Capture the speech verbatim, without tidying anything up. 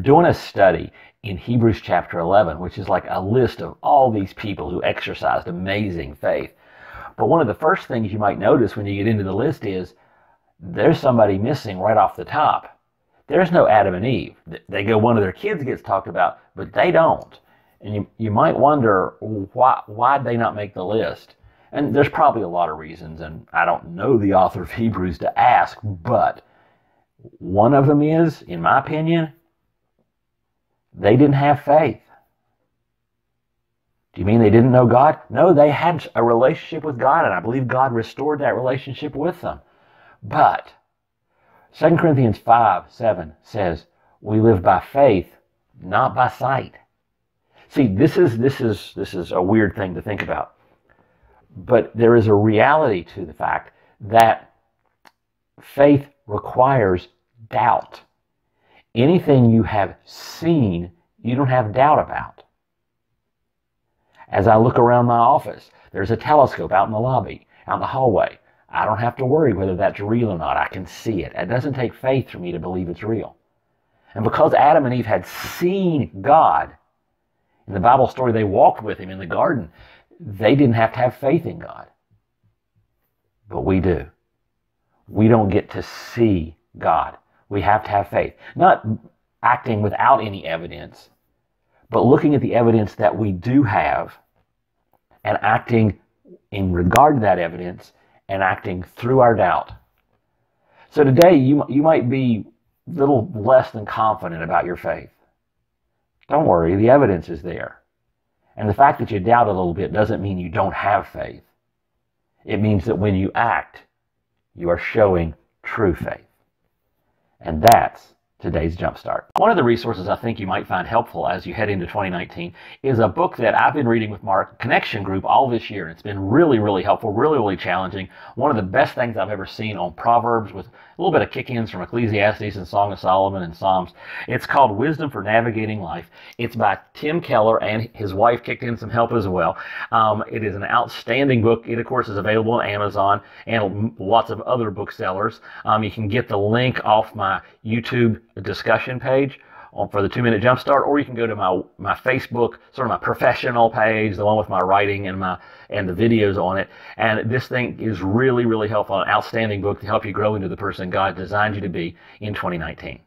doing a study in Hebrews chapter eleven, which is like a list of all these people who exercised amazing faith. But one of the first things you might notice when you get into the list is there's somebody missing right off the top. There's no Adam and Eve. They go, one of their kids gets talked about, but they don't. And you, you might wonder, why why'd they not make the list? And there's probably a lot of reasons, and I don't know the author of Hebrews to ask, but one of them is, in my opinion, they didn't have faith. Do you mean they didn't know God? No, they had a relationship with God, and I believe God restored that relationship with them. But Second Corinthians five seven says, we live by faith, not by sight. See, this is, this is, this is a weird thing to think about. But there is a reality to the fact that faith requires doubt. Anything you have seen, you don't have doubt about. As I look around my office, there's a telescope out in the lobby, out in the hallway. I don't have to worry whether that's real or not. I can see it. It doesn't take faith for me to believe it's real. And because Adam and Eve had seen God, in the Bible story they walked with him in the garden, they didn't have to have faith in God. But we do. We don't get to see God. We have to have faith. Not acting without any evidence, but looking at the evidence that we do have and acting in regard to that evidence and acting through our doubt. So today you, you might be a little less than confident about your faith. Don't worry, the evidence is there. And the fact that you doubt a little bit doesn't mean you don't have faith. It means that when you act, you are showing true faith. And that's today's Jumpstart. One of the resources I think you might find helpful as you head into twenty nineteen is a book that I've been reading with Mark, Connection Group, all this year. It's been really, really helpful, really, really challenging. One of the best things I've ever seen on Proverbs, with a little bit of kick-ins from Ecclesiastes and Song of Solomon and Psalms. It's called Wisdom for Navigating Life. It's by Tim Keller, and his wife kicked in some help as well. Um, it is an outstanding book. It, of course, is available on Amazon and lots of other booksellers. Um, you can get the link off my YouTube discussion page on, for the two-minute Jumpstart, or you can go to my my Facebook, sort of my professional page, the one with my writing and my and the videos on it. And this thing is really, really helpful, an outstanding book to help you grow into the person God designed you to be in twenty nineteen.